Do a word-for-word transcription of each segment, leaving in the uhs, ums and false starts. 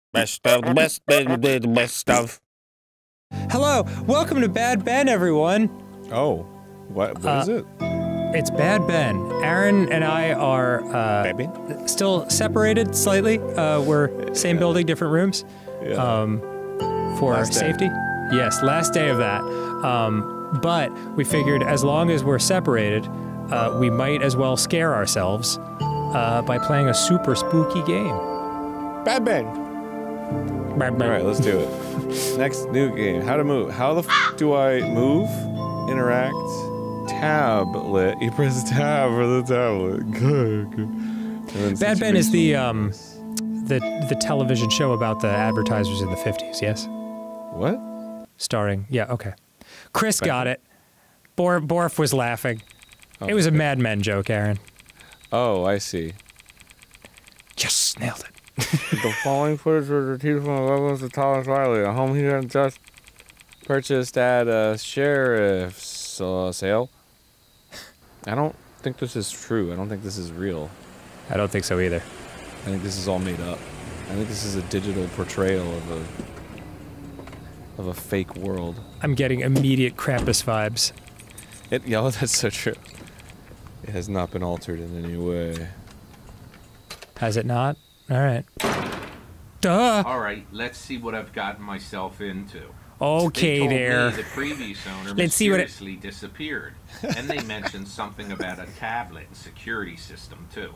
Best of the best, the best stuff. Hello, welcome to Bad Ben, everyone. Oh, what, what uh, is it? It's Bad Ben. Arin and I are uh, still separated slightly. Uh, we're same yeah. building, different rooms. Yeah. Um, for last safety. Day. Yes, last day of that. Um, but we figured as long as we're separated, uh, we might as well scare ourselves uh, by playing a super spooky game. Bad Ben. Bad Ben. All right, let's do it. Next new game. How to move? How the f do I move? Interact. Tablet. You press tab for the tablet. Good. Good. Bad Ben is the um, the the television show about the advertisers in the fifties. Yes. What? Starring. Yeah. Okay. Chris Bad got Ben. it. Bor Borf was laughing. Oh, it was a Mad Men joke, Arin. Oh, I see. Yes, nailed it. The following footage was retrieved from the levels of Thomas Riley, a home he had just purchased at a sheriff's uh, sale. I don't think this is true. I don't think this is real. I don't think so either. I think this is all made up. I think this is a digital portrayal of a of a fake world. I'm getting immediate Krampus vibes. It, yeah, that's so true. It has not been altered in any way. Has it not? All right. Duh. All right, let's see what I've gotten myself into. Okay, they told there. Me the previous owner let's see what it mysteriously disappeared, and they mentioned something about a tablet and security system too.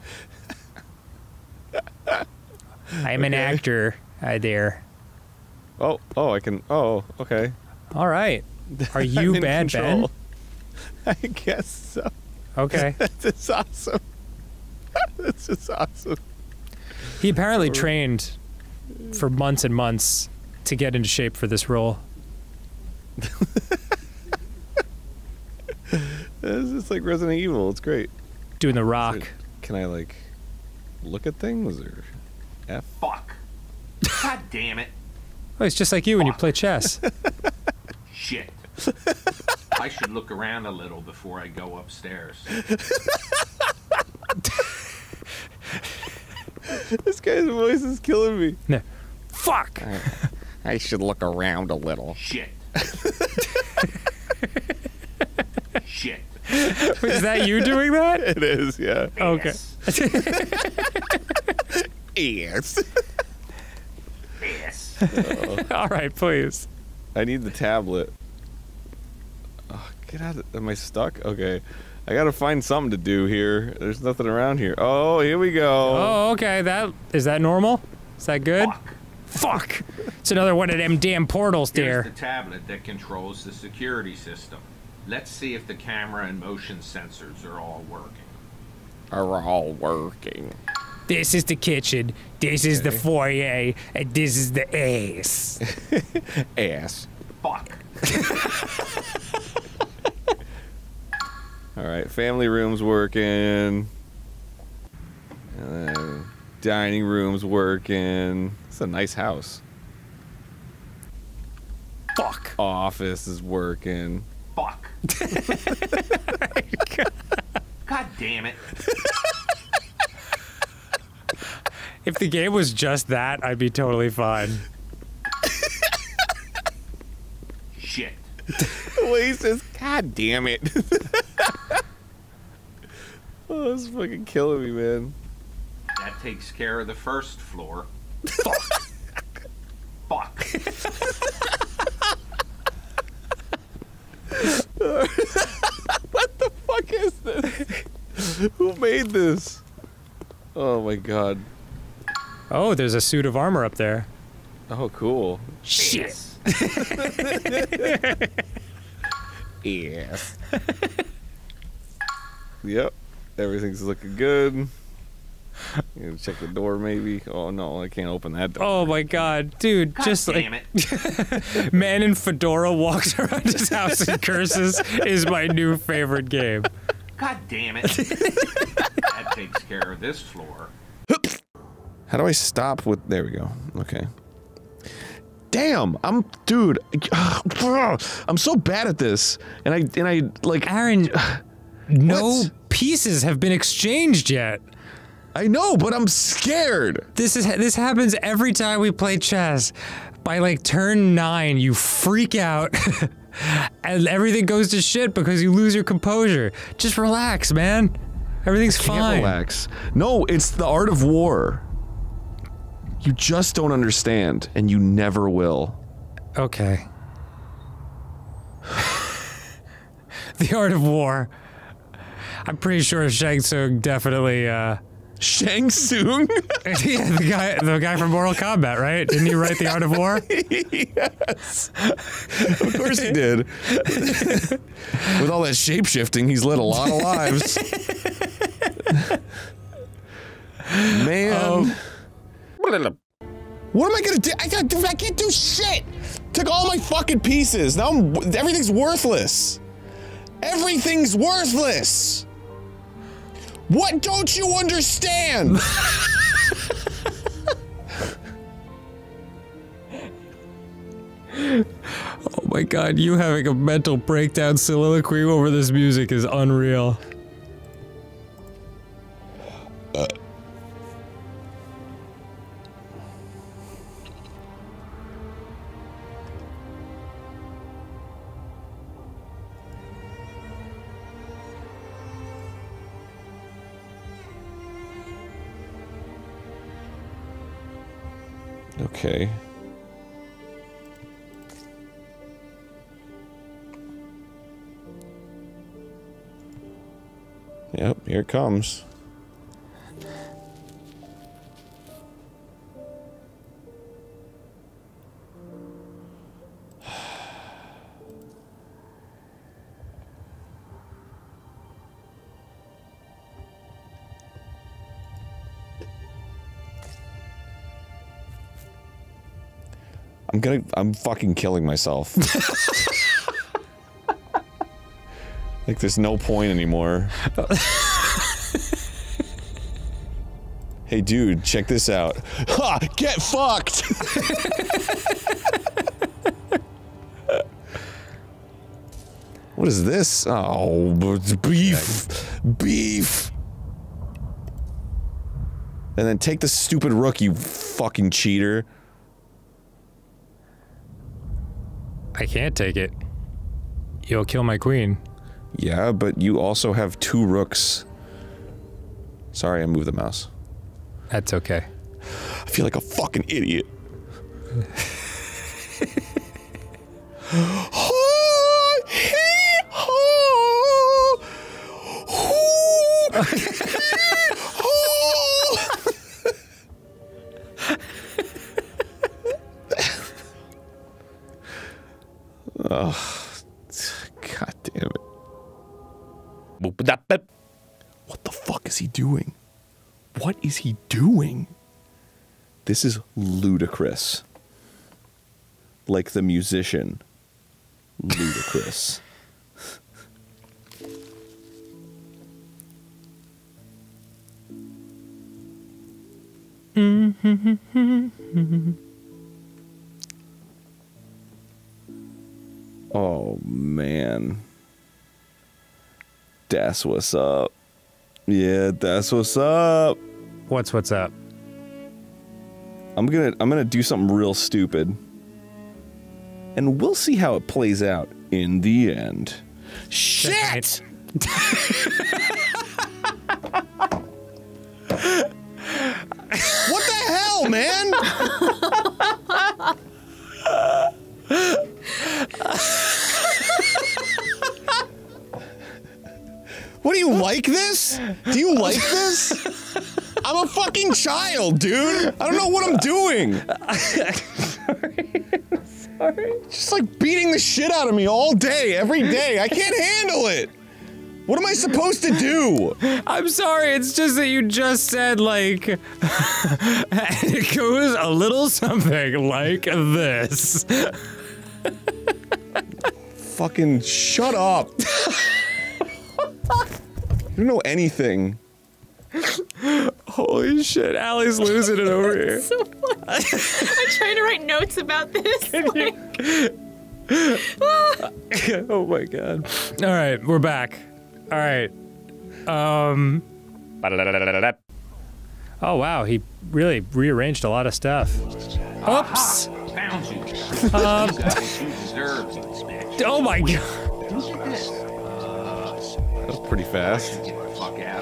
I'm an okay. actor. Hi there. Oh, oh, I can. Oh, okay. All right. Are you Bad Ben? I guess so. Okay. That's awesome. That's just awesome. He apparently trained for months and months to get into shape for this role. It's just like Resident Evil. It's great. Doing the Rock. It, can I like look at things or F? Fuck. God damn it. Oh, it's just like you Fuck. when you play chess. Shit. I should look around a little before I go upstairs. This guy's voice is killing me. No. Fuck! I, I should look around a little. Shit. Shit. Is that you doing that? It is, yeah. Okay. Yes. Yes. Oh. All right, please. I need the tablet. Oh, get out of... Am I stuck? Okay. I gotta find something to do here. There's nothing around here. Oh, here we go. Oh, okay. That is that normal? Is that good? Fuck. Fuck. It's another one of them damn portals there. Here's the tablet that controls the security system. Let's see if the camera and motion sensors are all working. Are all working. This is the kitchen. This is okay. the foyer, and this is the ass. Ass. Fuck. All right, family room's working. And then dining room's working. It's a nice house. Fuck. Office is working. Fuck. God damn it. If the game was just that, I'd be totally fine. Shit. The way he says, God damn it. Oh, this is fucking killing me, man. That takes care of the first floor. Fuck. Fuck. What the fuck is this? Who made this? Oh my god. Oh, there's a suit of armor up there. Oh, cool. Shit. Yes. Yep. Everything's looking good. You gotta check the door, maybe. Oh no, I can't open that door. Oh my god, dude! God just damn like it. Man in fedora walks around his house and curses is my new favorite game. God damn it! That takes care of this floor. How do I stop with? There we go. Okay. Damn, I'm dude. I'm so bad at this, and I and I like Arin. No what? pieces have been exchanged yet. I know, but I'm scared. This is this happens every time we play chess. By like turn nine, you freak out, and everything goes to shit because you lose your composure. Just relax, man. Everything's I can't fine. Relax. No, it's the art of war. You just don't understand, and you never will. Okay. The art of war. I'm pretty sure Shang Tsung definitely, uh... Shang Tsung? Yeah, the guy, the guy from Mortal Kombat, right? Didn't he write The Art of War? Yes. Of course he did. With all that shape-shifting, he's led a lot of lives. Man. Um, what am I gonna do? I, gotta, I can't do shit! Took all my fucking pieces. Now I'm, everything's worthless. Everything's worthless! What don't you understand? Oh my god, you having a mental breakdown soliloquy over this music is unreal. Uh. Okay. Yep, here it comes. I'm gonna- I'm fucking killing myself. Like, there's no point anymore. Hey dude, check this out. Ha! Get fucked! What is this? Oh, it's beef! Beef! And then take the stupid rook, you fucking cheater. I can't take it. You'll kill my queen. Yeah, but you also have two rooks. Sorry, I moved the mouse. That's okay. I feel like a fucking idiot. Oh, god damn it. What the fuck is he doing? What is he doing? This is ludicrous. Like the musician. Ludicrous. Oh, man. That's what's up. Yeah, that's what's up. What's what's up? I'm gonna I'm gonna do something real stupid. And we'll see how it plays out in the end. Shit! What the hell, man? What, do you like this? Do you like this? I'm a fucking child, dude. I don't know what I'm doing. Sorry. Sorry. Just like beating the shit out of me all day, every day. I can't handle it. What am I supposed to do? I'm sorry, it's just that you just said, like, and it goes a little something like this. Fucking shut up. You don't know anything. Holy shit, Allie's losing it over here. So I'm trying to write notes about this. Like... Oh my god. Alright, we're back. Alright. Um... Oh wow, he really rearranged a lot of stuff. Oops. Found you. Um, You got what you deserve, you bitch. oh my god. Look at this. That was pretty fast. Get the fuck out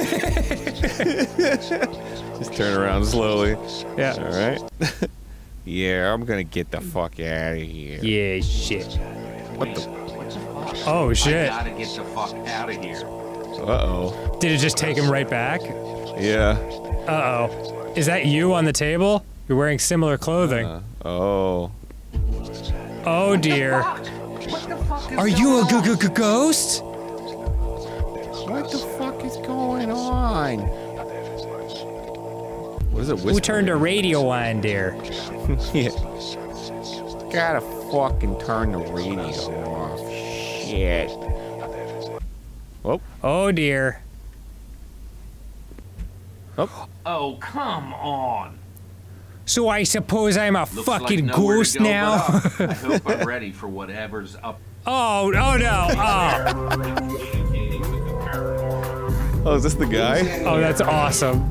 of here. Just turn around slowly. Yeah. All right. Yeah, I'm gonna get the fuck out of here. Yeah, shit. What the? What the fuck? Oh shit. I gotta get the fuck out of here. Uh-oh. Did it just take him right back? Yeah. Uh-oh. Is that you on the table? You're wearing similar clothing. Uh, oh. Oh dear. What the fuck is Are you a g g g ghost? What the fuck is going on? What is it whispering? Who turned a radio on, dear? Yeah. Gotta fucking turn the radio off. Shit. Whoa. Oh dear. Oh. Oh, come on. So I suppose I'm a Looks fucking like nowhere ghost to go now? but up. I hope I'm ready for whatever's up. Oh, oh no. Oh. Communicating with the paranormal. Oh, is this the guy? Oh, that's awesome.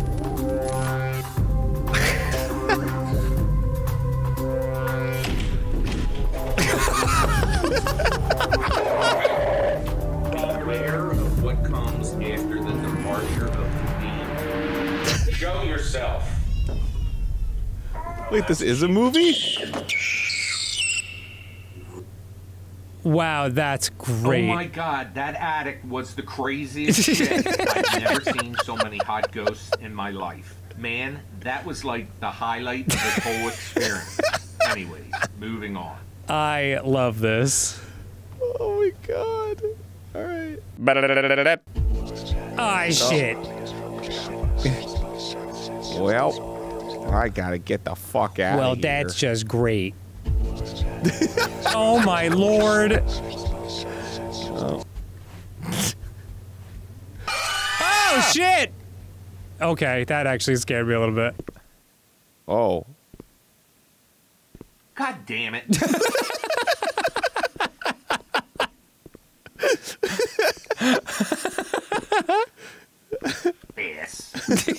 Aware of what comes after the departure of the being. Show yourself. Wait, this is a movie? Wow, that's great. Oh my god, that attic was the craziest shit. I've never seen so many hot ghosts in my life. Man, that was like the highlight of this whole experience. Anyways, moving on. I love this. Oh my god. Alright. Ah, shit. Well, I gotta get the fuck out Well, of here. that's just great. Oh my lord. Oh. Oh shit! Okay, that actually scared me a little bit. Oh. God damn it. Yes.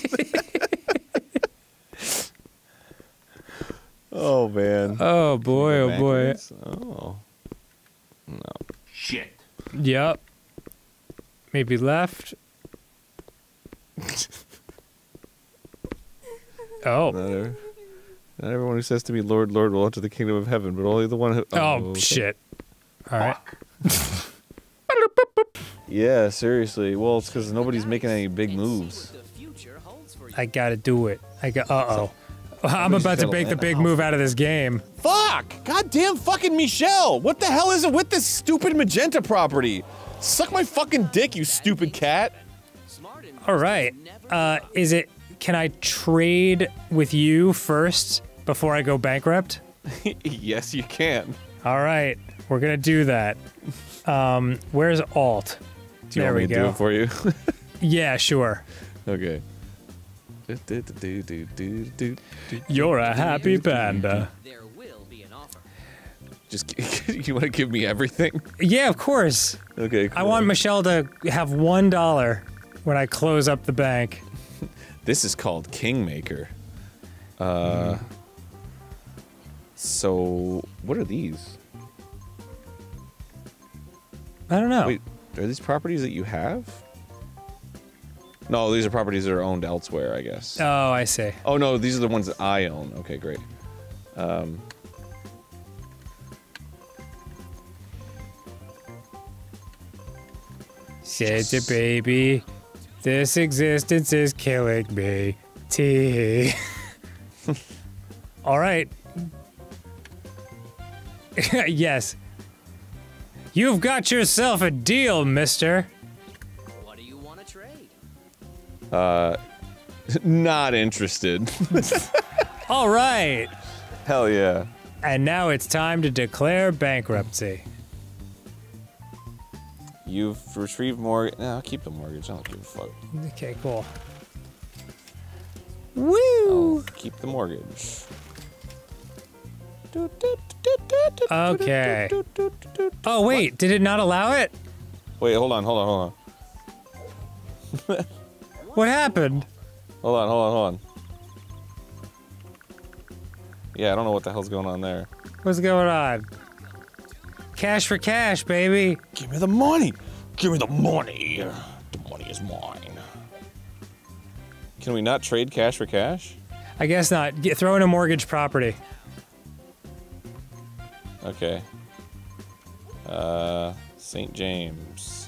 Oh man. Oh boy, oh boy. Backwards? Oh. No. Shit. Yep. Maybe left. Oh. Not, every- not everyone who says to me, Lord, Lord, will enter the kingdom of heaven, but only the one who. Oh, okay. shit. All right. Fuck. Yeah, seriously. Well, it's because nobody's making any big moves. I gotta do it. I got. Uh oh. I'm Somebody's about to gotta make the land. big Oh, move out of this game. Fuck! Goddamn fucking Michelle! What the hell is it with this stupid magenta property? Suck my fucking dick, you stupid cat! All right. Uh, is it? Can I trade with you first before I go bankrupt? Yes, you can. All right. We're gonna do that. Um, where's Alt? Do you there want we me to go. do it for you? Yeah, sure. Okay. You're a happy panda. There will be an offer. Just, you want to give me everything? Yeah, of course. Okay, cool. I want Michelle to have one dollar when I close up the bank. This is called Kingmaker. Uh. Mm. So, what are these? I don't know. Wait, are these properties that you have? No, these are properties that are owned elsewhere, I guess. Oh, I see. Oh no, these are the ones that I own. Okay, great. Um. Said it, baby. This existence is killing me. T. All right. Yes. You've got yourself a deal, mister. What do you want to trade? Uh. Not interested. All right. Hell yeah. And now it's time to declare bankruptcy. You've retrieved mortgage. No, I'll keep the mortgage. I don't give a fuck. Okay, cool. Woo! I'll keep the mortgage. Okay. Oh, wait. Did it not allow it? Wait, hold on, hold on, hold on. What happened? Hold on, hold on, hold on. Yeah, I don't know what the hell's going on there. What's going on? Cash for cash, baby. Give me the money. Give me the money. The money is mine. Can we not trade cash for cash? I guess not. Get, throw in a mortgage property. Okay. Uh, Saint James.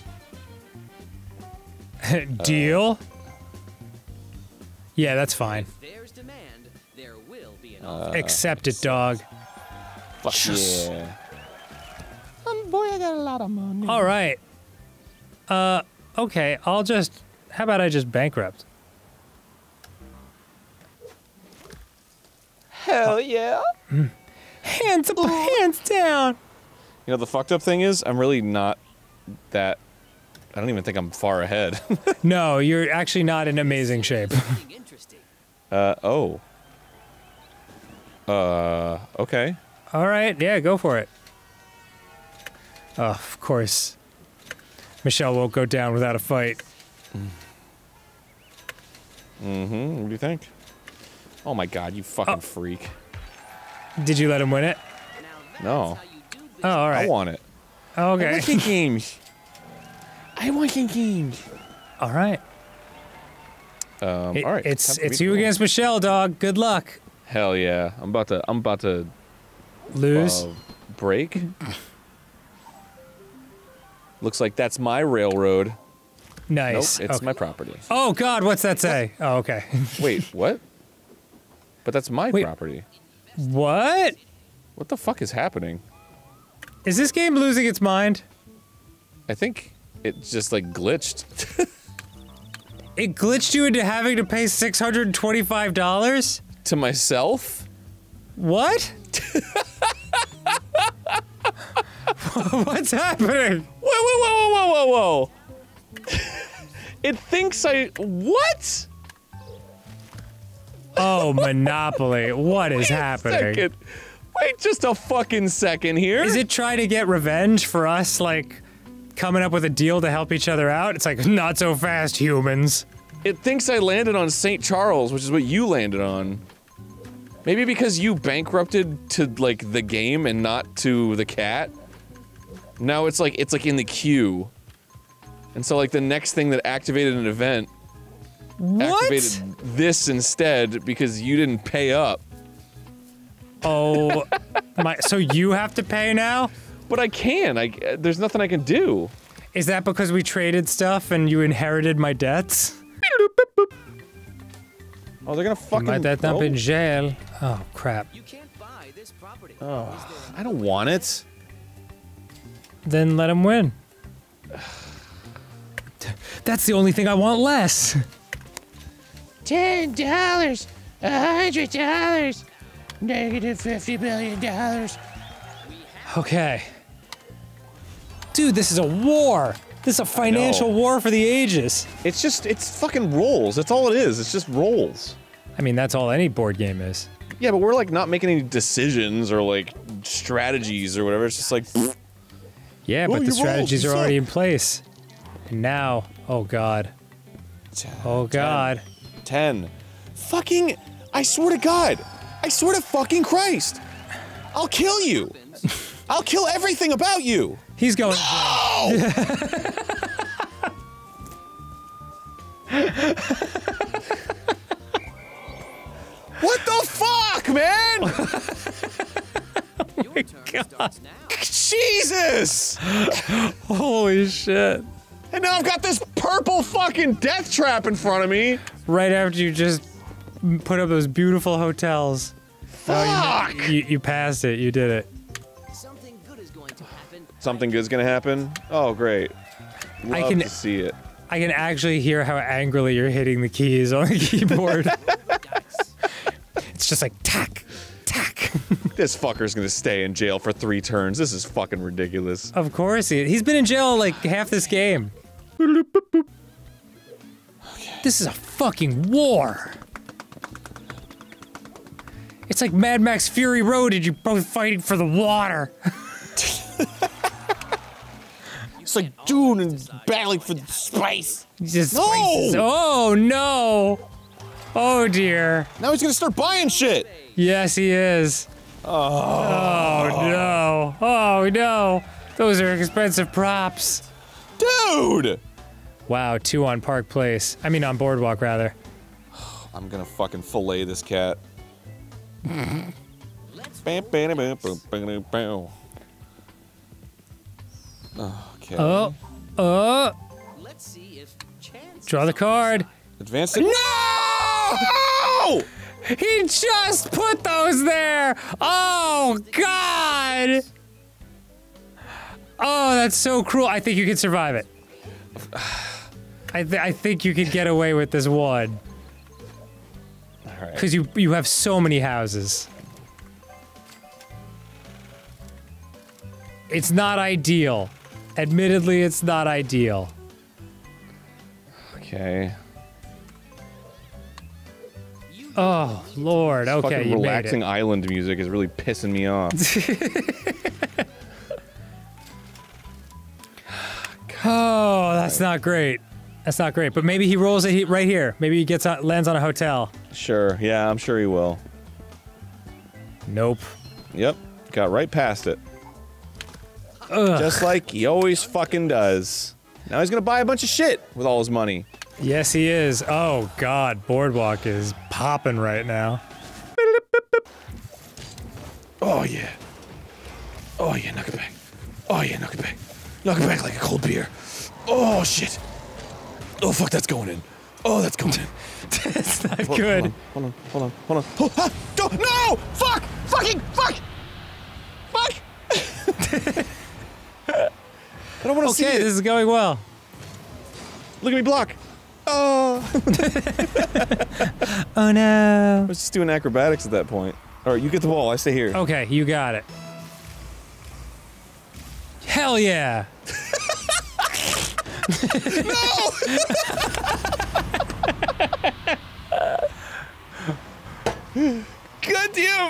Deal? Uh, yeah, that's fine. If there's demand, there will be an Uh, offer. Accept it, dog. Fuck Yes. yeah. Um, boy, I got a lot of money. All right. Uh, okay, I'll just... How about I just bankrupt? Hell yeah. Hands up, hands down! You know, the fucked up thing is, I'm really not that... I don't even think I'm far ahead. No, you're actually not in amazing shape. Something interesting. uh, oh. Uh, okay. All right, yeah, go for it. Oh, of course. Michelle won't go down without a fight. Mm-hmm, what do you think? Oh my god, you fucking Oh. freak. Did you let him win it? Now that's No. how you do business. Oh, all I right. want it. Okay. I want games. I want games. All right. Um, It- all right. It's time for it's me you to roll. against Michelle, dog. Good luck. Hell yeah. I'm about to, I'm about to, Lose. uh, break. Looks like that's my railroad. Nice. Nope, it's Okay. my property. Oh God, what's that say? Oh, okay. Wait, what? But that's my Wait. property. What? What the fuck is happening? Is this game losing its mind? I think it just like glitched. It glitched you into having to pay six hundred twenty-five dollars? To myself? What? What's happening? Whoa, whoa, whoa, whoa, whoa, whoa, whoa! It thinks I... What? Oh, Monopoly. What is happening? Second. Wait just a fucking second here. Is it trying to get revenge for us, like, coming up with a deal to help each other out? It's like, not so fast, humans. It thinks I landed on Saint Charles, which is what you landed on. Maybe because you bankrupted to, like, the game and not to the cat? Now it's like, it's like in the queue. And so, like, the next thing that activated an event What? activated this instead because you didn't pay up. Oh, my, so you have to pay now? But I can, I, there's nothing I can do. Is that because we traded stuff and you inherited my debts? Oh, they're gonna fucking- Might that up oh. in jail? Oh, crap. You can't buy this property. Oh, Is there I don't want it. Then let him win. That's the only thing I want less. Ten dollars, a hundred dollars, negative fifty billion dollars. Okay. Dude, this is a war. This is a financial know. war for the ages. It's just, it's fucking rolls. That's all it is. It's just rolls. I mean, that's all any board game is. Yeah, but we're like not making any decisions or like strategies or whatever. It's just like, pfft. Yeah, Oh, but the you rolled, strategies you are already suck. in place. And now, oh god. Oh god. ten. Fucking, I swear to God, I swear to fucking Christ, I'll kill you. I'll kill everything about you. He's going. What the fuck, man? your turn starts now. Jesus! Holy shit. And now I've got this purple fucking death trap in front of me. Right after you just put up those beautiful hotels. Fuck! You, you passed it. You did it. Something good is going to happen. Something good's gonna happen. Oh, great. Love I can- to see it. I can actually hear how angrily you're hitting the keys on the keyboard. Dice. It's just like tack, tack. This fucker's gonna stay in jail for three turns. This is fucking ridiculous. Of course he. He's been in jail like half this game. This is a fucking war. It's like Mad Max Fury Road and you're both fighting for the water. It's like Dune and battling for space. Just No! spices. Oh no! Oh dear. Now he's gonna start buying shit. Yes, he is. Oh. Oh no. Oh no. Those are expensive props. Dude! Wow, two on Park Place. I mean on Boardwalk, rather. I'm gonna fucking fillet this cat. Okay. Oh. Oh. Let's see if chance. Draw the card. Advance it. No! He just put those there! Oh, God! Oh, that's so cruel. I think you can survive it. I, th I think you could get away with this one. Alright. Because you, you have so many houses. It's not ideal. Admittedly, it's not ideal. Okay. Oh, Lord. Okay, Fucking you relaxing made it. island music is really pissing me off. Oh, that's not great. That's not great. But maybe he rolls it right here. Maybe he gets on, lands on a hotel. Sure, yeah, I'm sure he will. Nope. Yep, got right past it. Ugh. Just like he always fucking does. Now he's gonna buy a bunch of shit with all his money. Yes, he is. Oh, God. Boardwalk is popping right now. Oh, yeah. Oh, yeah, knock it back. Oh, yeah, knock it back. Knock it back like a cold beer. Oh, shit. Oh, fuck, that's going in. Oh, that's going in. That's not Hold- good. Hold on, hold on, hold on, hold on. Oh, ah, don't, no! Fuck! Fucking, fuck! Fuck! I don't want to see Okay, it. this is going well. Look at me block. Oh. Oh, no. I was just doing acrobatics at that point. Alright, you get the ball, I stay here. Okay, you got it. Hell yeah. God damn!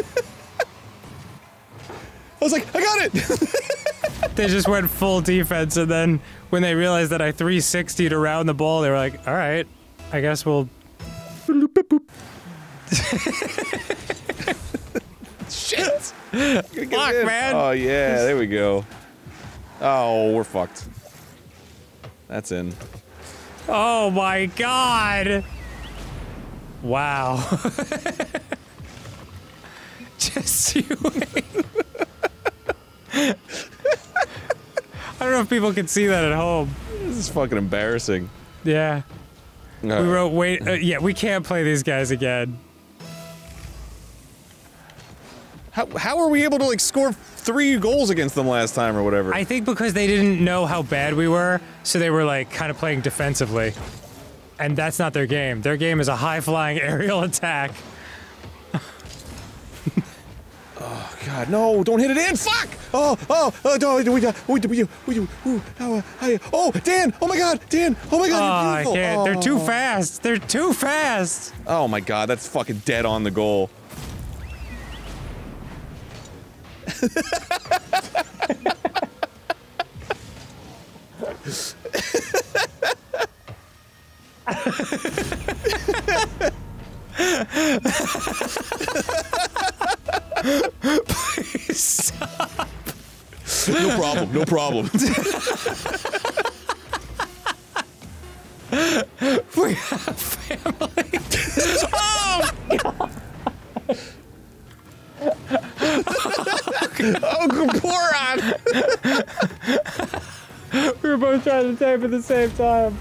I was like, I got it! They just went full defense, and then when they realized that I three sixty'd around the ball, they were like, alright, I guess we'll... Shit! Fuck, man! Oh yeah, there we go. Oh, we're fucked. That's in. Oh my god! Wow. Just you wait. I don't know if people can see that at home. This is fucking embarrassing. Yeah. No. We wrote, wait, uh, yeah, we can't play these guys again. How, how are we able to, like, score three goals against them last time or whatever? I think because they didn't know how bad we were, so they were, like, kind of playing defensively. And that's not their game. Their game is a high-flying aerial attack. Oh, God, no, don't hit it in! Fuck! Oh, oh, oh, no, we, we, we, we, we, we, oh, I, oh, Dan! Oh my God, Dan! Oh my God, Oh, you're I beautiful! can't. Oh. They're too fast. They're too fast. Oh my God, that's fucking dead on the goal. Please stop. No problem, no problem. We have family. Oh, Oh, good moron! we were both trying to tape at the same time.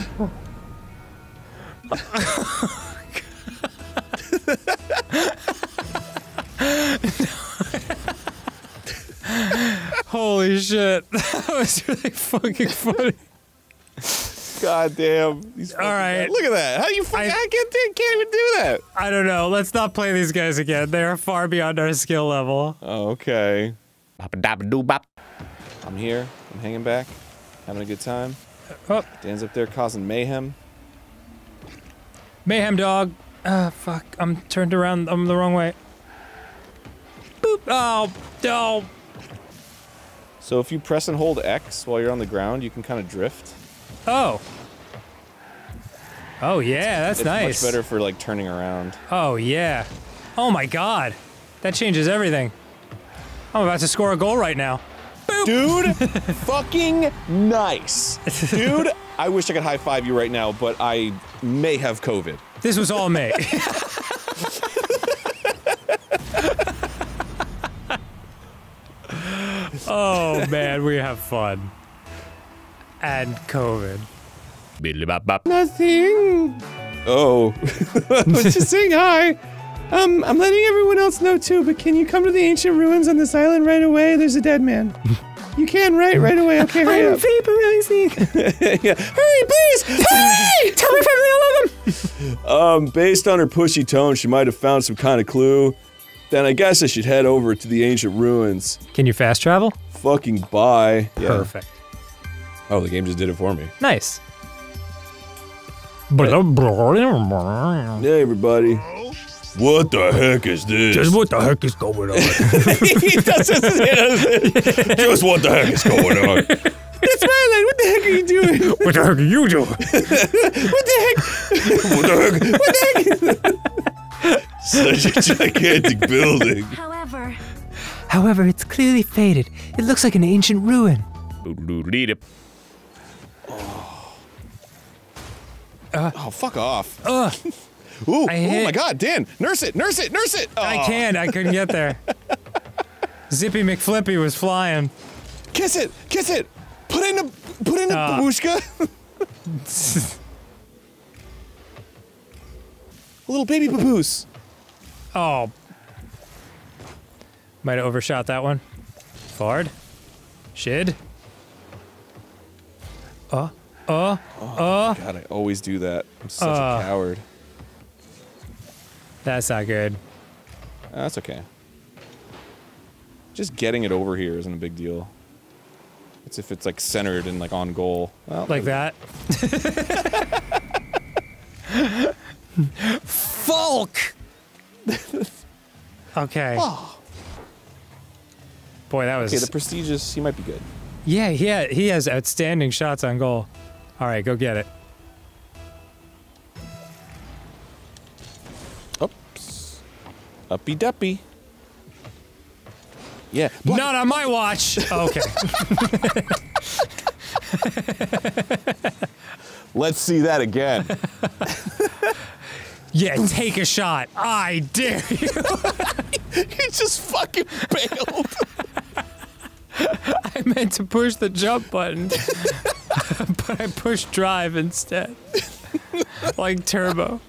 Holy shit. That was really fucking funny. God damn. These fucking All right. guys. Look at that. How do you fucking, I, I- I can't, can't even do that. I don't know. Let's not play these guys again. They are far beyond our skill level. Oh, okay. I'm here. I'm hanging back. Having a good time. Oh, Dan's up there causing mayhem. mayhem dog. Ah, fuck. I'm turned around. I'm the wrong way. Boop. Oh, no. So if you press and hold X while you're on the ground, you can kind of drift. Oh. Oh yeah, that's it's nice. much better for like turning around. Oh yeah. Oh my god. That changes everything. I'm about to score a goal right now. Boop. Dude, fucking nice. Dude, I wish I could high five you right now, but I may have COVID. This was all me. Oh man, we have fun. And COVID. Nothing. Oh. I was just saying hi. Um, I'm letting everyone else know too, but can you come to the ancient ruins on this island right away? There's a dead man. You can, right? Right away. Okay, hurry I'm up. vaporizing. Yeah. Hurry, please! Hurry! Tell me family I love them! Um, based on her pushy tone, she might have found some kind of clue. Then I guess I should head over to the ancient ruins. Can you fast travel? Fucking bye. Yeah. Perfect. Oh, the game just did it for me. Nice. Hey, everybody. What the heck is this? Just what the heck is going on? He doesn't say Just what the heck is going on? That's Marlon. What the heck are you doing? What the heck are you doing? What the heck? What the heck? What the heck? Such a gigantic building. However, However, it's clearly faded. It looks like an ancient ruin. Uh, oh, fuck off. Ugh. Ooh, I oh hit- my god, Dan, nurse it, nurse it, nurse it! Oh. I can't, I couldn't get there. Zippy McFlippy was flying. Kiss it, kiss it! Put in a, put in a Uh. babushka! A little baby papoose. Oh. Might have overshot that one. Forward. Shid. Uh, uh, Oh, uh. God, I always do that. I'm such Uh. a coward. That's not good. Uh, that's okay. Just getting it over here isn't a big deal. It's if it's like centered and like on goal. Well, Like that. Folk! Okay. Oh. Boy, that was... Okay, the prestigious, he might be good. Yeah, yeah, he has outstanding shots on goal. All right, go get it. Oops. Uppy duppy. Yeah. Block- Not on my watch! Okay. Let's see that again. Yeah, take a shot. I dare you. He just fucking bailed. I meant to push the jump button, but I pushed drive instead. Like turbo.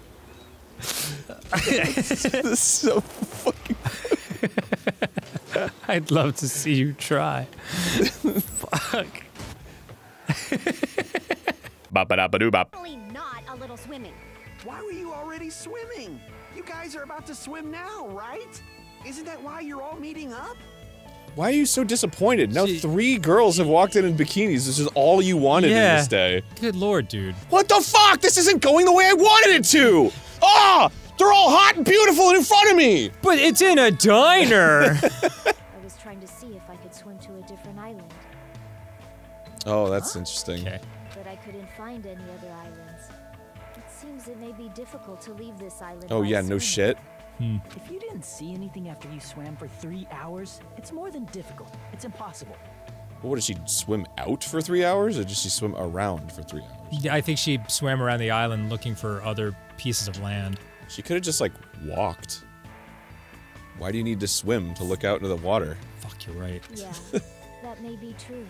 This is so fucking... I'd love to see you try. Fuck. Definitely not a little swimming. Why were you already swimming? You guys are about to swim now, right? Isn't that why you're all meeting up? Why are you so disappointed? Now three girls have walked in in bikinis. This is all you wanted Yeah. in this day. Good lord, dude. What the fuck? This isn't going the way I wanted it to! Ah! They're all hot and beautiful and in front of me! But it's in a diner! I was trying to see if I could swim to a different island, Oh, that's interesting. Okay. but I couldn't find any other islands. It seems it may be difficult to leave this island. Oh by yeah, no swimming. shit. If you didn't see anything after you swam for three hours, it's more than difficult. It's impossible. Well, what, did she swim out for three hours, or did she swim around for three hours? Yeah, I think she swam around the island looking for other pieces of land. She could have just, like, walked. Why do you need to swim to look out into the water? Fuck, you're right. Yeah, that may be true.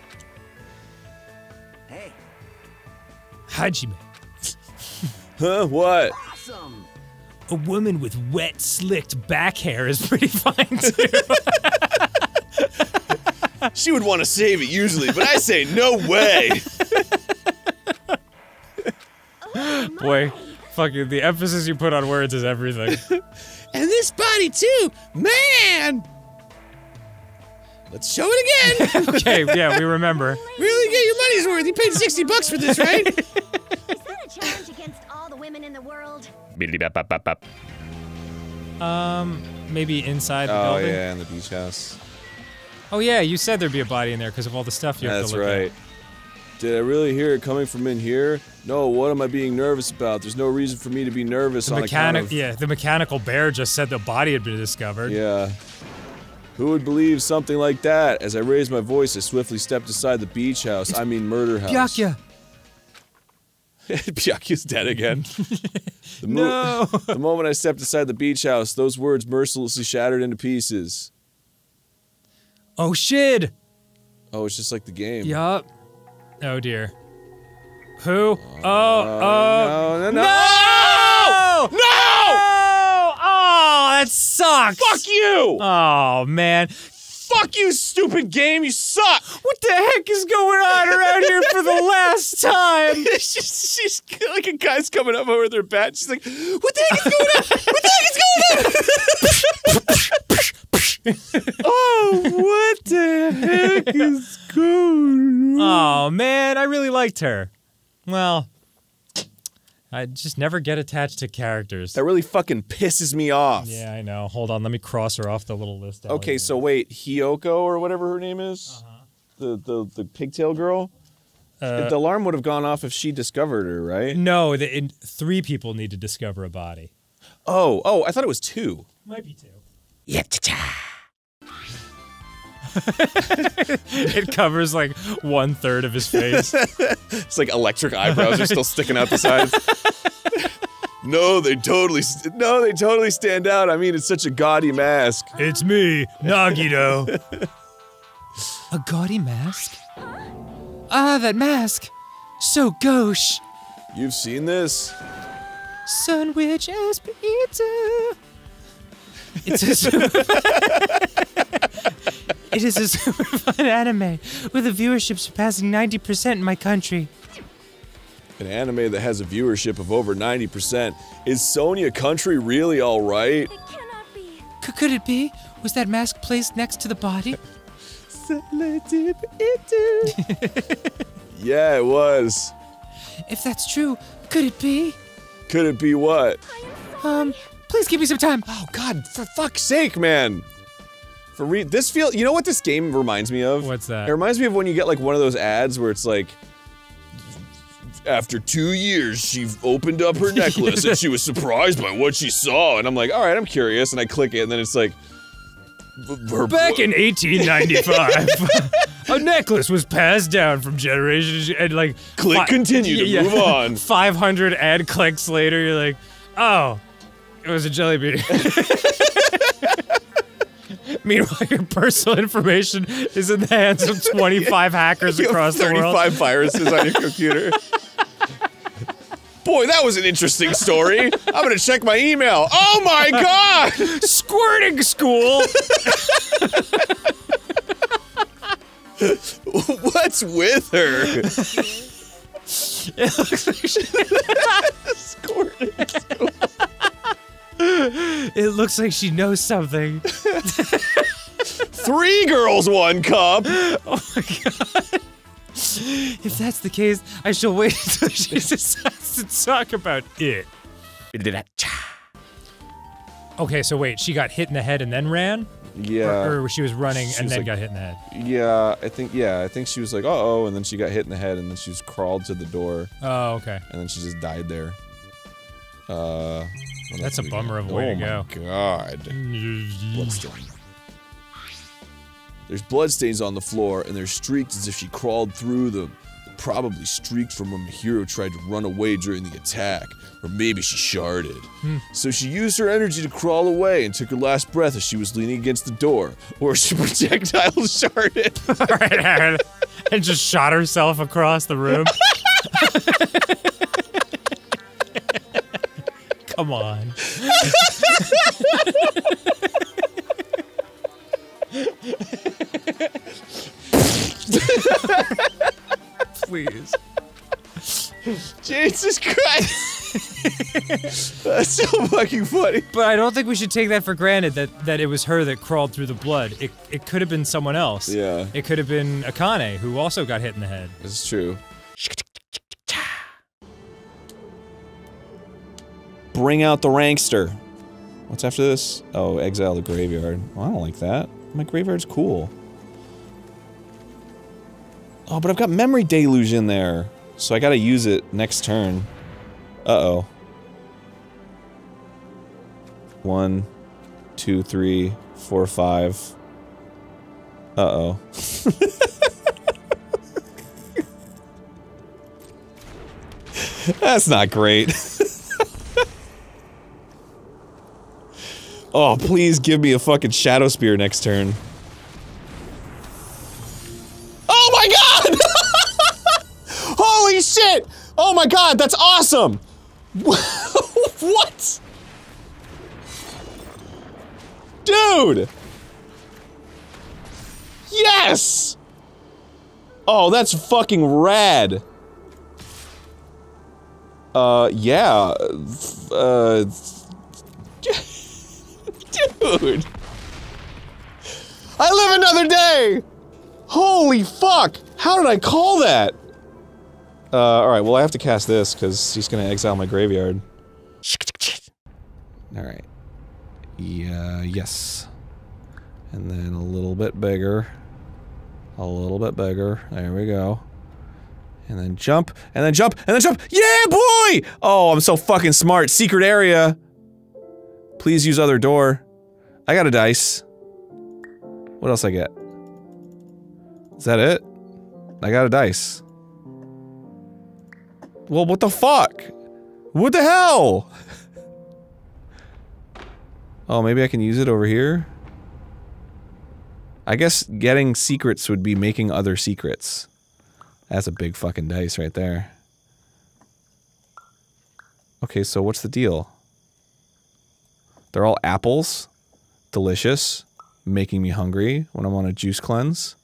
Hey, Hajime. Huh? What? awesome! A woman with wet, slicked back hair is pretty fine, too. She would want to save it usually, but I say no way! Boy, fucking the emphasis you put on words is everything. And this body too, man! Let's show it again! Okay, yeah, we remember. Really get your money's worth. You paid sixty bucks for this, right? Is that a challenge against all the women in the world? Um, maybe inside the Oh building? yeah, in the beach house. Oh yeah, you said there'd be a body in there because of all the stuff you have That's to look right. Did I really hear it coming from in here? No, what am I being nervous about? There's no reason for me to be nervous The on account mechanic, of... yeah, the mechanical bear just said the body had been discovered. Yeah. Who would believe something like that? As I raised my voice, I swiftly stepped aside the beach house. I mean murder house. Byakya! Byakya's dead again. The No! The moment I stepped aside the beach house, those words mercilessly shattered into pieces. Oh shit! Oh, it's just like the game. Yup. Oh dear. Who? Oh, Uh, oh. no, no, no! No! No! Oh, that sucks! Fuck you! Oh, man. Fuck you, stupid game, you suck! What the heck is going on around here for the last time? she's, she's like a guy's coming up over their bat. She's like, what the heck is going on? What the heck is going on? Oh, what the heck is going on? Oh, man, I really liked her. Well, I just never get attached to characters. That really fucking pisses me off. Yeah, I know. Hold on, let me cross her off the little list. down Okay, here. so wait, Hiyoko or whatever her name is? Uh-huh. The, the, the pigtail girl? Uh, the alarm would have gone off if she discovered her, right? No, the, in, three people need to discover a body. Oh, oh, I thought it was two. Might be two. Yeah-cha-cha. It covers like one third of his face. It's like electric eyebrows are still sticking out the sides. No, they totally, no, they totally stand out. I mean, it's such a gaudy mask. It's me, Nagito. A gaudy mask? Ah, that mask. So gauche. You've seen this? Sandwich as pizza. It's a super It is a super fun anime with a viewership surpassing ninety percent in my country. An anime that has a viewership of over ninety percent. Is Sonia Country really alright? It cannot be. C could it be? Was that mask placed next to the body? Yeah, it was. If that's true, could it be? Could it be what? Um, please give me some time. Oh god, for fuck's sake, man. For re- this feel, you know what this game reminds me of? What's that? It reminds me of when you get like one of those ads where it's like, after two years, she opened up her necklace and she was surprised by what she saw. And I'm like, all right, I'm curious. And I click it, and then it's like, her back in eighteen ninety-five, a necklace was passed down from generation to and like click continue to yeah, move on. five hundred ad clicks later, you're like, oh, it was a jelly bean. Meanwhile, your personal information is in the hands of twenty-five hackers You have across the world. thirty-five viruses on your computer. Boy, that was an interesting story. I'm gonna check my email. Oh my god! Squirting school! What's with her? It looks like she Squirting school. It looks like she knows something. Three girls, one cup. Oh my god. If that's the case, I shall wait until she decides to talk about it. Okay, so wait, she got hit in the head and then ran? Yeah. Or, or she was running She and was then like- got hit in the head? Yeah, I think, yeah, I think she was like, uh-oh, and then she got hit in the head, and then she was crawled to the door, Oh, okay. and then she just died there. Uh... what That's else a we bummer got? of a way oh to go. my god. Bloodstain. There's bloodstains on the floor, and they're streaked as if she crawled through them. They're probably streaked from when Mahiro tried to run away during the attack. Or maybe she sharded. Hmm. So she used her energy to crawl away and took her last breath as she was leaning against the door. Or she projectile sharded. Alright, Arin. And just shot herself across the room. Come on. Please. Jesus Christ! That's so fucking funny. But I don't think we should take that for granted that, that it was her that crawled through the blood. It, it could have been someone else. Yeah. It could have been Akane, who also got hit in the head. This is true. Bring out the rankster. What's after this? Oh, exile the graveyard. Well, I don't like that. My graveyard's cool. Oh, but I've got memory deluge in there. So I gotta use it next turn. Uh-oh. One, two, three, four, five. Uh-oh. That's not great. Oh, please give me a fucking Shadow Spear next turn. Oh my god! Holy shit! Oh my god, that's awesome! What? Dude! Yes! Oh, that's fucking rad. Uh, yeah. Uh... Dude! I live another day! Holy fuck! How did I call that? Uh, alright, well I have to cast this, because he's gonna exile my graveyard. Alright. Yeah, yes. And then a little bit bigger. A little bit bigger. There we go. And then jump, and then jump, and then jump! Yeah, boy! Oh, I'm so fucking smart. Secret area! Please use other door. I got a dice. What else I get? Is that it? I got a dice. Well, what the fuck? What the hell? Oh, maybe I can use it over here? I guess getting secrets would be making other secrets. That's a big fucking dice right there. Okay, so what's the deal? They're all apples. Delicious. Making me hungry when I'm on a juice cleanse.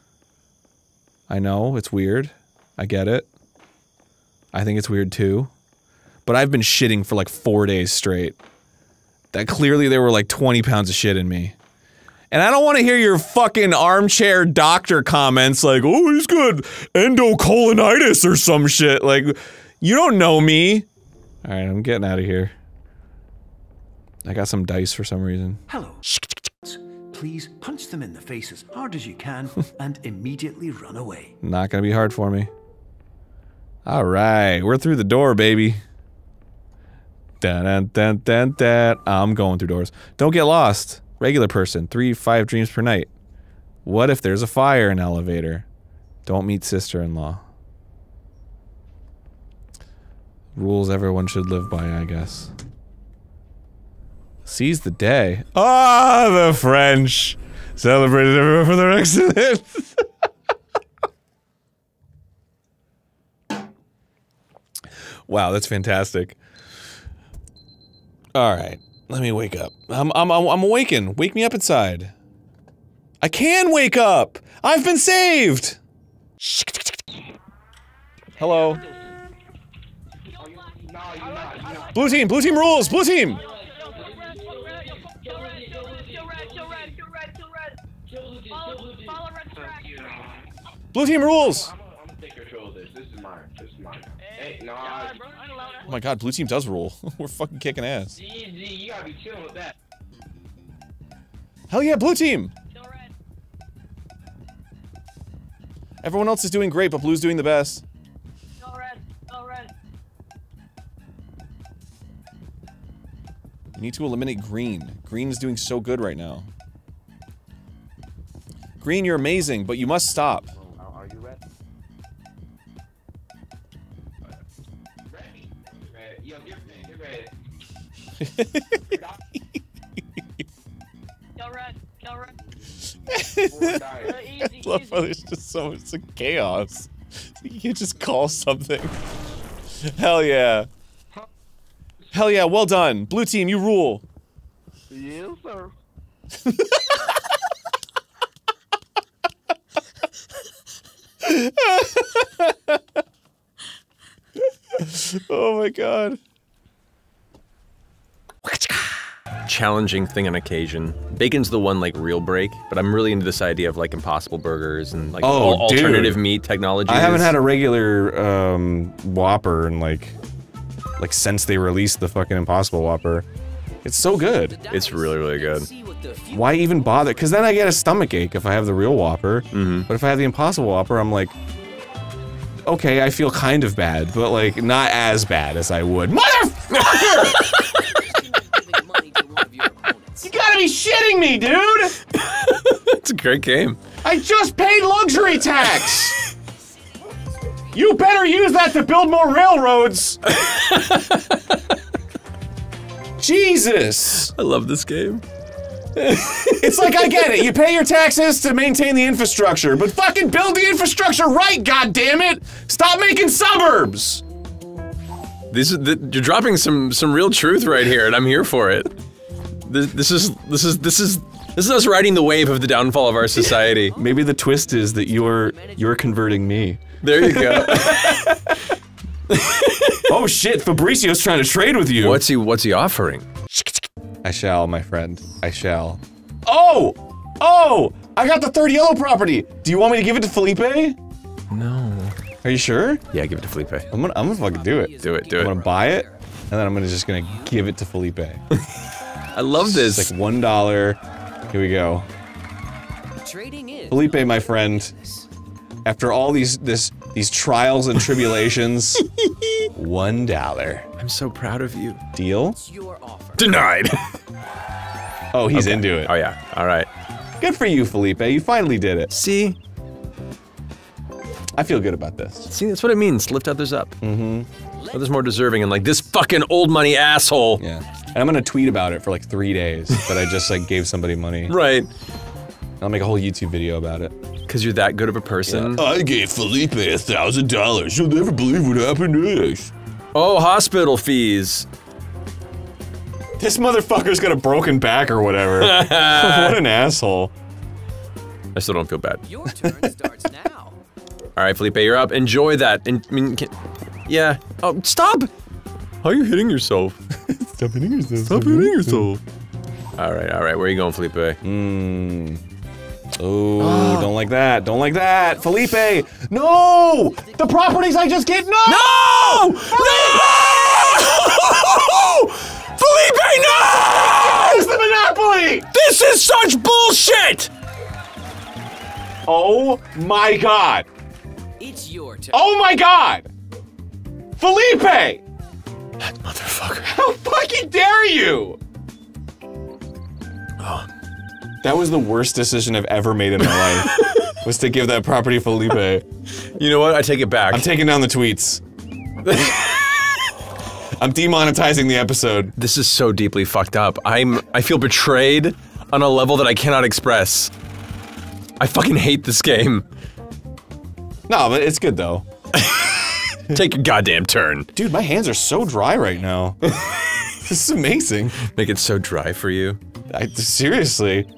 I know, it's weird. I get it. I think it's weird too. But I've been shitting for like four days straight. That clearly there were like twenty pounds of shit in me. And I don't want to hear your fucking armchair doctor comments like, oh, he's got endocolonitis or some shit. Like, you don't know me. Alright, I'm getting out of here. I got some dice for some reason. Hello. Please punch them in the face as hard as you can and immediately run away. Not gonna be hard for me. Alright, we're through the door, baby. Dun dun dun dun dun. I'm going through doors. Don't get lost. Regular person, three, five dreams per night. What if there's a fire in elevator? Don't meet sister-in-law. Rules everyone should live by, I guess. Seize the day. Ah, the French! Celebrated everyone for their excellence! Wow, that's fantastic. Alright, let me wake up. I'm- I'm- I'm awakened. Wake me up inside. I can wake up! I've been saved! Hello. Blue team! Blue team rules! Blue team! Blue team rules! I'm gonna take control of this. This is mine. This is mine. Hey, no. Oh my god, blue team does rule. We're fucking kicking ass. You gotta be chilling with that. Hell yeah, blue team! Everyone else is doing great, but blue's doing the best. Go red. Go red. You need to eliminate green. Green is doing so good right now. Green, you're amazing, but you must stop. Are you ready? Ready? Ready. Yo, get ready. Get ready. Go red. Go red. I love how there's just so much chaos. You can't just call something. Hell yeah. Hell yeah, well done. Blue team, you rule. Yes, sir. Oh my god. Challenging thing on occasion. Bacon's the one like real break, but I'm really into this idea of like Impossible Burgers and like Oh, al dude. alternative meat technology. I haven't had a regular um, Whopper in like, like since they released the fucking Impossible Whopper. It's so good. It's really, really good. why even bother? Because then I get a stomach ache if I have the real Whopper. Mm-hmm. But if I have the Impossible Whopper, I'm like, okay, I feel kind of bad, but like not as bad as I would. Motherfucker! You gotta be shitting me, dude! It's a great game. I just paid luxury tax! You better use that to build more railroads! Jesus! I love this game. It's like, I get it, you pay your taxes to maintain the infrastructure, but fucking build the infrastructure right, goddammit! Stop making suburbs! This is, the, you're dropping some some real truth right here, and I'm here for it. This, this is this is this is this is us riding the wave of the downfall of our society. Maybe the twist is that you're you're converting me. There you go. Oh shit, Fabricio's trying to trade with you. What's he what's he offering? I shall, my friend. I shall. Oh! Oh! I got the third yellow property! Do you want me to give it to Felipe? No. Are you sure? Yeah, give it to Felipe. I'm gonna I'm gonna fucking do it. Do it, do I'm it. gonna buy it, and then I'm gonna just gonna give it to Felipe. I love this. It's like one dollar. Here we go. Felipe, my friend. After all these this these trials and tribulations, one dollar. I'm so proud of you. Deal? Denied. Oh, he's Okay. into it. Oh yeah. All right. Good for you, Felipe. You finally did it. See? I feel good about this. See, that's what it means. Lift others up. Mm-hmm. Others more deserving, and like this fucking old money asshole. Yeah. And I'm gonna tweet about it for like three days that I just like gave somebody money. Right. I'll make a whole YouTube video about it. Cause you're that good of a person. Yeah. I gave Felipe a thousand dollars. You'll never believe what happened next. Oh, hospital fees. This motherfucker's got a broken back or whatever. What an asshole. I still don't feel bad. Your turn starts now. All right, Felipe, you're up. Enjoy that. And I mean, can, yeah. Oh, stop! How are you hitting yourself? Stop hitting yourself. Stop hitting yourself. All right, all right. Where are you going, Felipe? Mmm. Oh, oh, don't like that. Don't like that. Felipe! No! The properties I just get. No! No! No! Felipe, no! It's the Monopoly! This is such bullshit! Oh my god. It's your turn. Oh my god! Felipe! That motherfucker. How fucking dare you! Oh. That was the worst decision I've ever made in my life. Was to give that property to Felipe. You know what? I take it back. I'm taking down the tweets. I'm demonetizing the episode. This is so deeply fucked up. I'm- I feel betrayed on a level that I cannot express. I fucking hate this game. No, but it's good though. Take your goddamn turn. Dude, my hands are so dry right now. This is amazing. Make it so dry for you. I, seriously.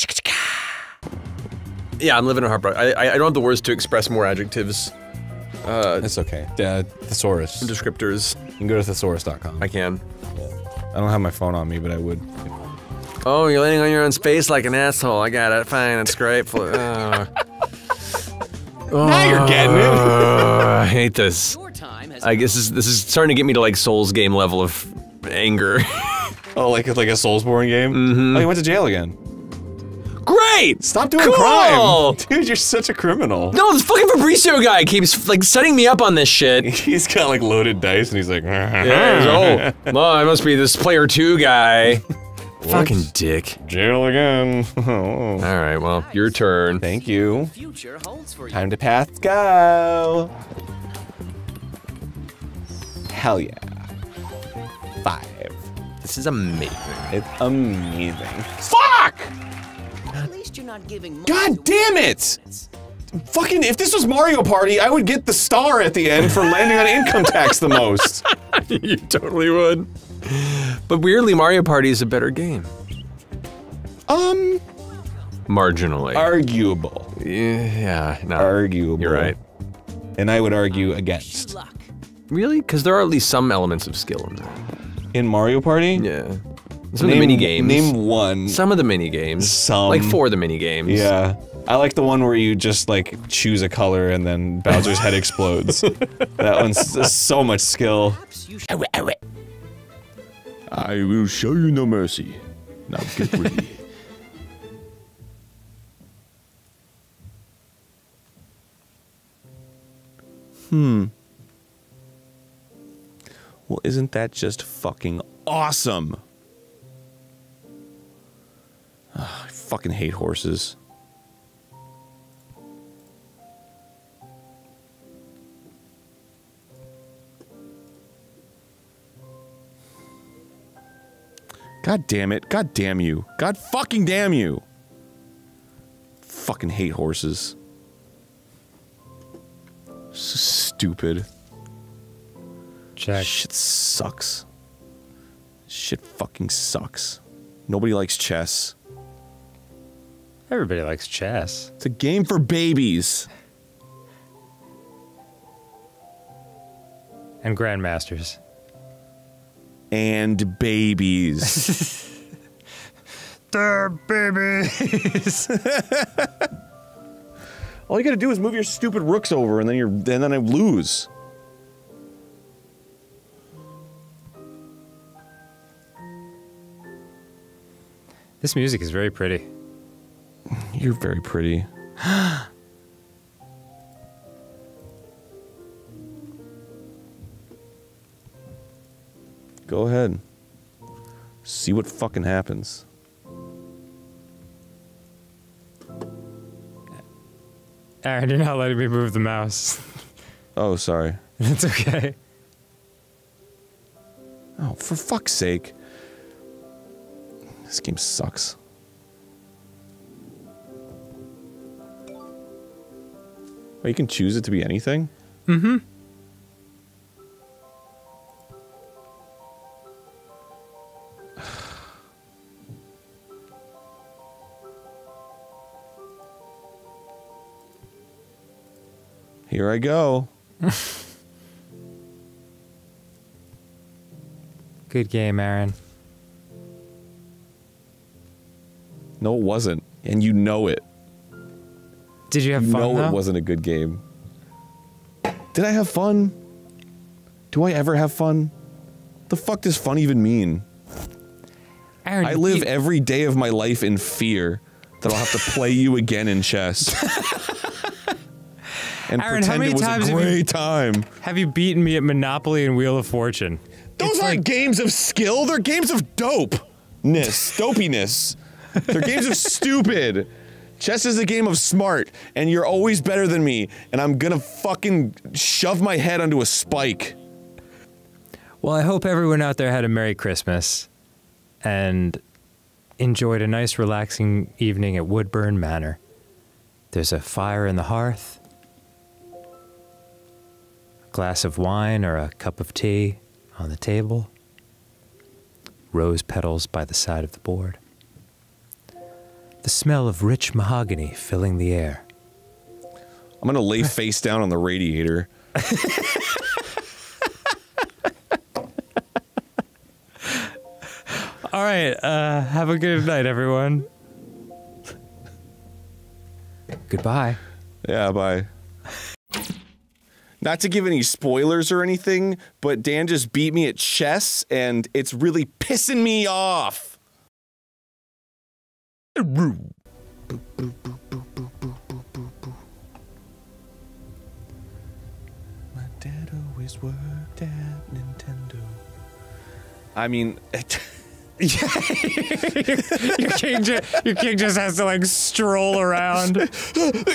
Yeah, I'm living a heartbreak. I, I I don't have the words to express more adjectives. Uh, That's okay. Uh, thesaurus. Descriptors. You can go to thesaurus dot com. I can. I don't have my phone on me, but I would. Oh, you're landing on your own space like an asshole. I got it. Fine, it's great. Uh. Now you're getting it. uh, I hate this. I guess this, this is starting to get me to like Souls game level of anger. Oh, like like a Soulsborne game? Mm-hmm. Oh, you went to jail again. Great! Stop doing Cool! crime! Dude, you're such a criminal. No, this fucking Fabricio guy keeps like setting me up on this shit. He's got like loaded dice and he's like, Yeah, oh, well, I must be this player two guy. Fucking dick. Jail again. Oh. Alright, well, your turn. Thank you. Future holds for you. Time to pass go. Hell yeah. Five. This is amazing. It's amazing. Fuck! At least you're not giving. God damn it! Fucking, if this was Mario Party, I would get the star at the end for landing on income tax the most. You totally would. But weirdly, Mario Party is a better game. Um, Marginally. arguable. Yeah, no. Arguable. You're right. And I would argue against. Really? Because there are at least some elements of skill in there. In Mario Party? Yeah. Some of the mini games. Name one. Some of the mini games. Some. Like four of the mini games. Yeah. I like the one where you just like choose a color and then Bowser's head explodes. That one's so much skill. I will show you no mercy. Now get ready. Hmm. Well, isn't that just fucking awesome? Ugh, I fucking hate horses. God damn it. God damn you. God fucking damn you. Fucking hate horses. So stupid. Check. Shit sucks. Shit fucking sucks. Nobody likes chess. Everybody likes chess. It's a game for babies. And grandmasters. And babies. They're babies. All you gotta do is move your stupid rooks over, and then you're, and then I lose. This music is very pretty. You're very pretty. Go ahead. See what fucking happens. Arin, you're not letting me move the mouse. Oh, sorry. It's okay. Oh, for fuck's sake. This game sucks. Well, you can choose it to be anything? Mm-hmm. Here I go. Good game, Arin. No, it wasn't. And you know it. Did you have you fun, know though? It wasn't a good game. Did I have fun? Do I ever have fun? The fuck does fun even mean? Arin, I live you... every day of my life in fear that I'll have to play you again in chess. And Arin, pretend how many it was times a have great you, time. Have you beaten me at Monopoly and Wheel of Fortune? Those it's aren't like... games of skill, they're games of dopeness. Dopiness. They're games of stupid. Chess is a game of smart, and you're always better than me, and I'm gonna fucking shove my head onto a spike. Well, I hope everyone out there had a Merry Christmas and enjoyed a nice relaxing evening at Woodburn Manor. There's a fire in the hearth, a glass of wine or a cup of tea on the table, rose petals by the side of the board, the smell of rich mahogany filling the air. I'm gonna lay face down on the radiator. All right, uh, have a good night, everyone. Goodbye. Yeah, bye. Not to give any spoilers or anything, but Dan just beat me at chess, and it's really pissing me off. My dad always worked at Nintendo. I mean... your, king ju your king just has to like stroll around. Just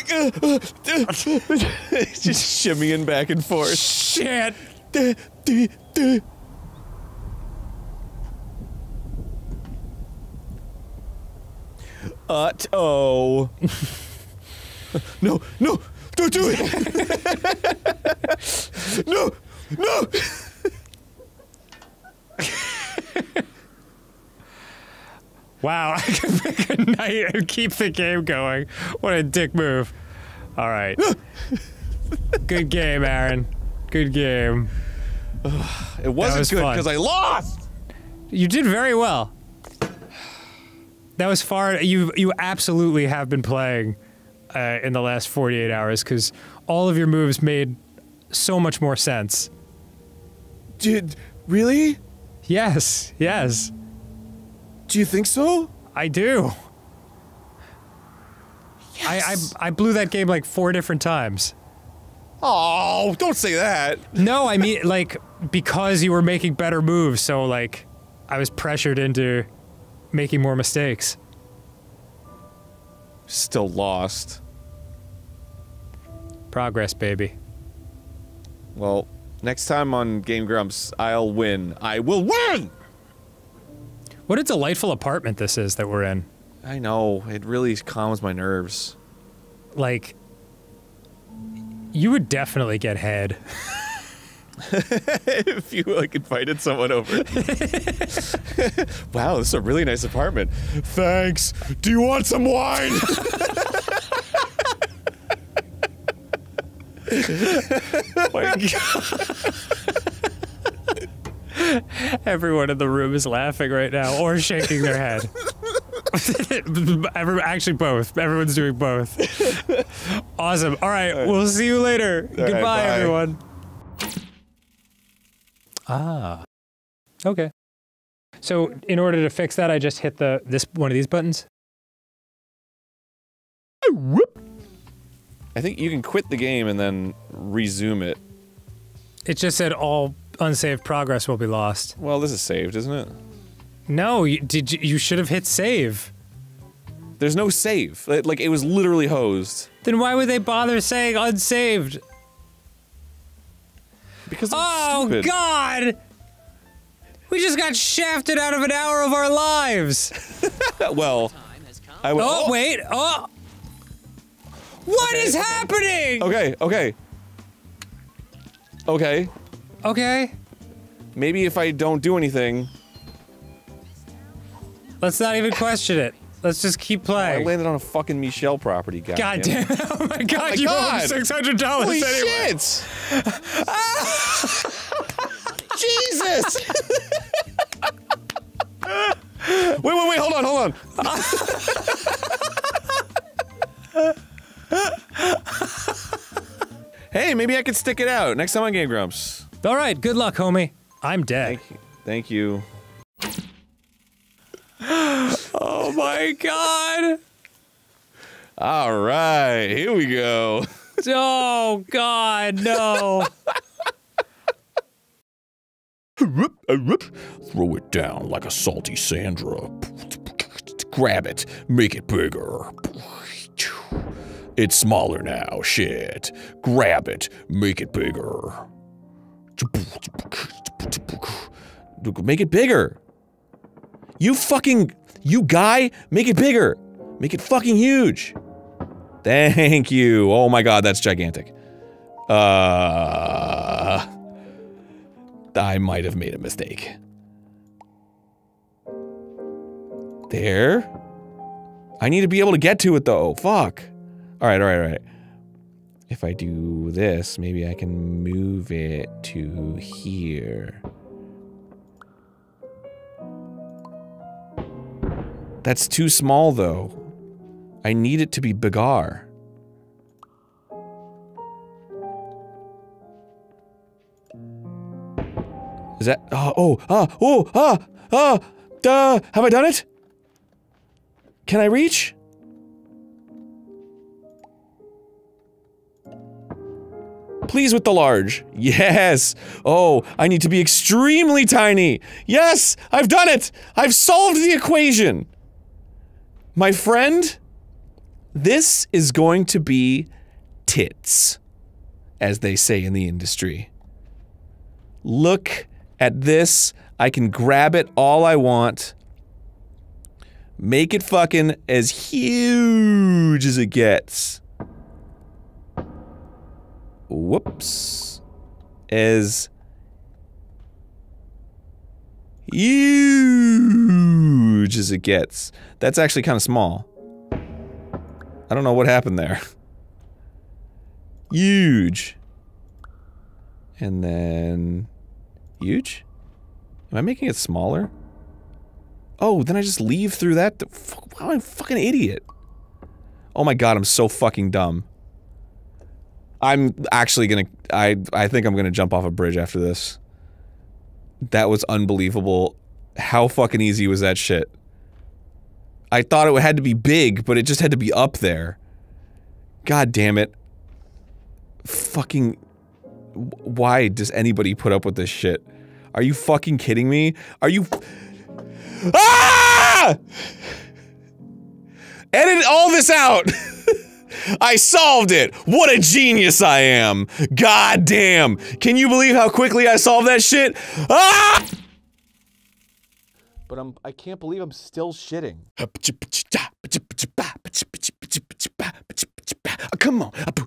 shimmying back and forth. Shit. Uh-oh. No, no, don't do it. No, no. Wow, I can pick a night and keep the game going. What a dick move. All right. Good game, Arin. Good game. It wasn't was good fun. because I lost. You did very well. That was far. You you absolutely have been playing uh, in the last forty-eight hours because all of your moves made so much more sense. Did really? Yes. Yes. Do you think so? I do. Yes. I, I I blew that game like four different times. Oh, don't say that. No, I mean, like, because you were making better moves, so, like, I was pressured into making more mistakes. Still lost. Progress, baby. Well, next time on Game Grumps, I'll win. I will win! What a delightful apartment this is that we're in. I know. It really calms my nerves. Like, you would definitely get head. If you, like, invited someone over. Wow, this is a really nice apartment. Thanks. Do you want some wine? My God. Everyone in the room is laughing right now, or shaking their head. Every, actually, both. Everyone's doing both. Awesome. All right, All right. We'll see you later. All Goodbye, right, everyone. Ah. Okay. So, in order to fix that, I just hit the this one of these buttons. Whoop. I think you can quit the game and then resume it. It just said all unsaved progress will be lost. Well, this is saved, isn't it? No, you, did you, you should have hit save. There's no save. Like, it was literally hosed. Then why would they bother saying unsaved? Because oh stupid. God! We just got shafted out of an hour of our lives. Well, I will. Oh, oh wait! Oh, what okay, is okay. happening? Okay, okay, okay, okay. Maybe if I don't do anything. Let's not even question it. Let's just keep playing. Oh, I landed on a fucking Michelle property, God, God damn! damn. Oh my God! Oh my you God. owe six hundred dollars Holy anyway. shit! Jesus! Wait, wait, wait! Hold on, hold on. Hey, maybe I could stick it out next time on Game Grumps. All right, good luck, homie. I'm dead. Thank you. Thank you. Oh my God! All right, here we go. Oh God, no! Throw it down like a salty Sandra. Grab it, make it bigger. It's smaller now, shit. Grab it, make it bigger. Make it bigger. You fucking, you guy, make it bigger. Make it fucking huge. Thank you. Oh my God, that's gigantic. Uh, I might have made a mistake. There. I need to be able to get to it though. Fuck. All right, all right, all right. If I do this, maybe I can move it to here. That's too small, though. I need it to be bigger. Is that? Oh, oh, ah, oh, ah, ah, duh. Have I done it? Can I reach? Please with the large. Yes. Oh, I need to be extremely tiny. Yes, I've done it. I've solved the equation. My friend, this is going to be tits, as they say in the industry. Look at this. I can grab it all I want. Make it fucking as huge as it gets. Whoops. As huge as it gets. That's actually kind of small. I don't know what happened there. Huge. And then huge? Am I making it smaller? Oh, then I just leave through that. Wow, I'm a fucking idiot. Oh my God, I'm so fucking dumb. I'm actually gonna, I, I think I'm gonna jump off a bridge after this. That was unbelievable. How fucking easy was that shit? I thought it had to be big, but it just had to be up there. God damn it. fucking... Why does anybody put up with this shit? Are you fucking kidding me? Are you... Ah! Edit all this out! I solved it! What a genius I am! God damn! Can you believe how quickly I solved that shit? Ah! But I'm- I can't believe I'm still shitting. Come on.